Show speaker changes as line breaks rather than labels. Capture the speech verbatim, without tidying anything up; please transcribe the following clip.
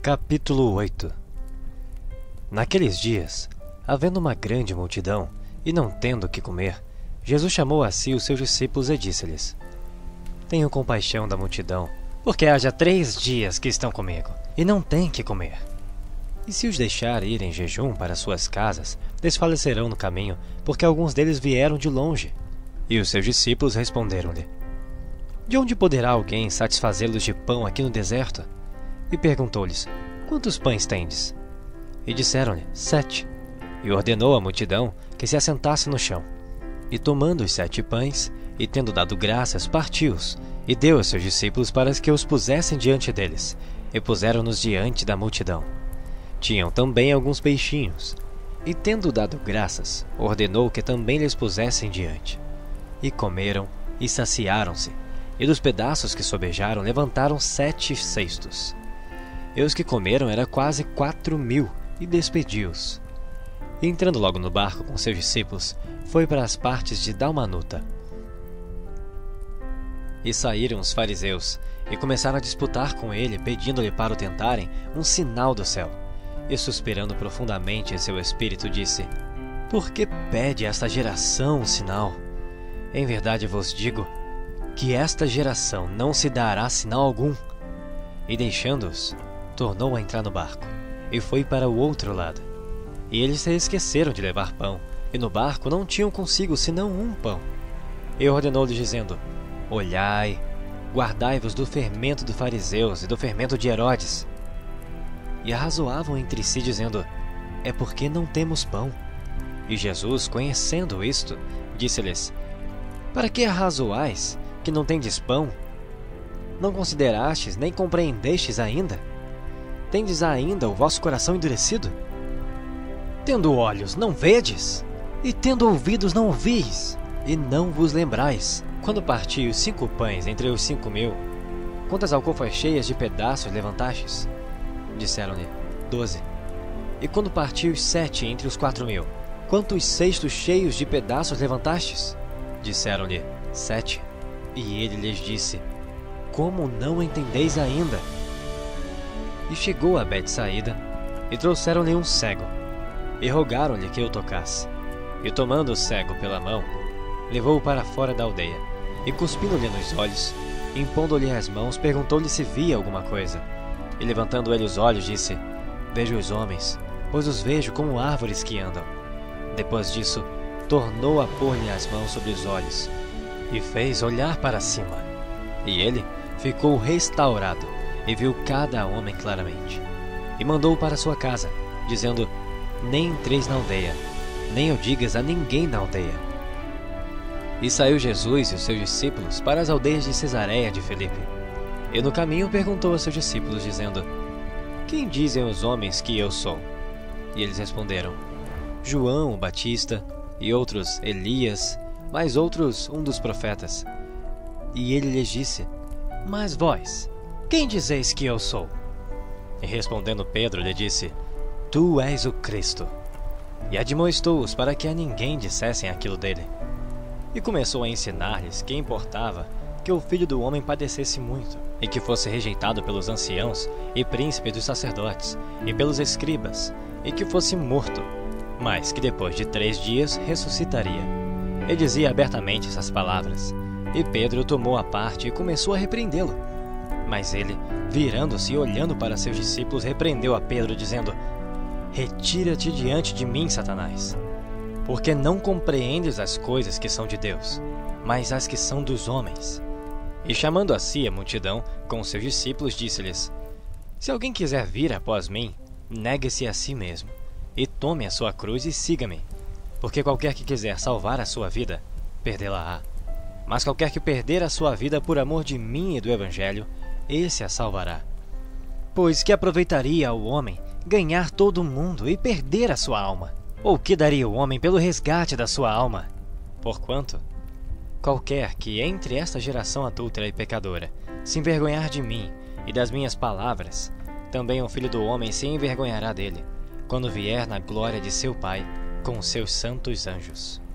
Capítulo oito. Naqueles dias, havendo uma grande multidão, e não tendo o que comer, Jesus chamou a si os seus discípulos e disse-lhes: Tenho compaixão da multidão, porque há já três dias que estão comigo, e não têm que comer. E se os deixar ir em jejum para suas casas, desfalecerão no caminho, porque alguns deles vieram de longe. E os seus discípulos responderam-lhe: De onde poderá alguém satisfazê-los de pão aqui no deserto? E perguntou-lhes: Quantos pães tendes? E disseram-lhe: Sete. E ordenou à multidão que se assentasse no chão. E tomando os sete pães, e tendo dado graças, partiu-os, e deu aos seus discípulos para que os pusessem diante deles, e puseram-nos diante da multidão. Tinham também alguns peixinhos, e tendo dado graças, ordenou que também lhes pusessem diante. E comeram, e saciaram-se, e dos pedaços que sobejaram levantaram sete cestos. E os que comeram era quase quatro mil, e despediu-os. E entrando logo no barco com seus discípulos, foi para as partes de Dalmanuta. E saíram os fariseus, e começaram a disputar com ele, pedindo-lhe para o tentarem um sinal do céu. E suspirando profundamente em seu espírito, disse: Por que pede esta geração um sinal? Em verdade vos digo, que esta geração não se dará sinal algum. E deixando-os, tornou a entrar no barco, e foi para o outro lado. E eles se esqueceram de levar pão, e no barco não tinham consigo senão um pão. E ordenou-lhes, dizendo: Olhai, guardai-vos do fermento dos fariseus e do fermento de Herodes. E arrazoavam entre si, dizendo: É porque não temos pão. E Jesus, conhecendo isto, disse-lhes: Para que arrazoais, que não tendes pão? Não considerastes, nem compreendestes ainda? Tendes ainda o vosso coração endurecido? Tendo olhos, não vedes? E tendo ouvidos, não ouvis? E não vos lembrais? Quando parti os cinco pães entre os cinco mil, quantas alcofas cheias de pedaços levantastes? Disseram-lhe: Doze. E quando parti os sete entre os quatro mil, quantos cestos cheios de pedaços levantastes? Disseram-lhe: Sete. E ele lhes disse: Como não entendeis ainda? E chegou a Betsaída, e trouxeram-lhe um cego, e rogaram-lhe que o tocasse. E tomando o cego pela mão, levou-o para fora da aldeia, e cuspindo-lhe nos olhos, impondo-lhe as mãos, perguntou-lhe se via alguma coisa. E levantando ele os olhos, disse: Vejo os homens, pois os vejo como árvores que andam. Depois disso, tornou a pôr-lhe as mãos sobre os olhos, e fez olhar para cima. E ele ficou restaurado, e viu cada homem claramente. E mandou-o para sua casa, dizendo: Nem entreis na aldeia, nem o digas a ninguém na aldeia. E saiu Jesus e os seus discípulos para as aldeias de Cesareia de Filipe. E no caminho perguntou aos seus discípulos, dizendo: Quem dizem os homens que eu sou? E eles responderam: João o Batista, e outros Elias, mais outros um dos profetas. E ele lhes disse: Mas vós, quem dizeis que eu sou? E respondendo Pedro, lhe disse: Tu és o Cristo. E admoestou-os para que a ninguém dissessem aquilo dele. E começou a ensinar-lhes que importava que o Filho do Homem padecesse muito, e que fosse rejeitado pelos anciãos e príncipes dos sacerdotes, e pelos escribas, e que fosse morto, mas que depois de três dias ressuscitaria. E dizia abertamente essas palavras. E Pedro tomou a parte e começou a repreendê-lo. Mas ele, virando-se e olhando para seus discípulos, repreendeu a Pedro, dizendo: Retira-te diante de mim, Satanás, porque não compreendes as coisas que são de Deus, mas as que são dos homens. E chamando a si a multidão com os seus discípulos, disse-lhes: Se alguém quiser vir após mim, negue-se a si mesmo, e tome a sua cruz e siga-me. Porque qualquer que quiser salvar a sua vida, perdê-la-á. Mas qualquer que perder a sua vida por amor de mim e do Evangelho, esse a salvará. Pois que aproveitaria ao homem ganhar todo o mundo e perder a sua alma? Ou que daria o homem pelo resgate da sua alma? Porquanto, qualquer que entre esta geração adúltera e pecadora se envergonhar de mim e das minhas palavras, também o Filho do Homem se envergonhará dele, quando vier na glória de seu Pai com os seus santos anjos.